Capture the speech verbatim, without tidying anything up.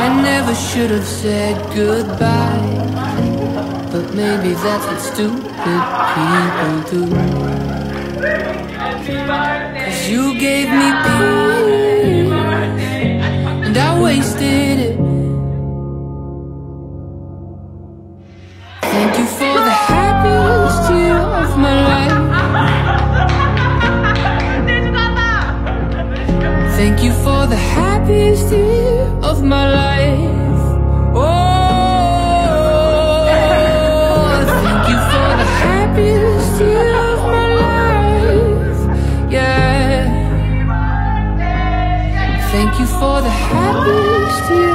never should have said goodbye, but maybe that's what stupid people do. 'Cause you gave me peace, and I wasted it. Thank you for the happiest year of my life. Thank you for the happiest year of my life. Oh, thank you for the happiest year of my life. Yeah. Thank you for the happiest year.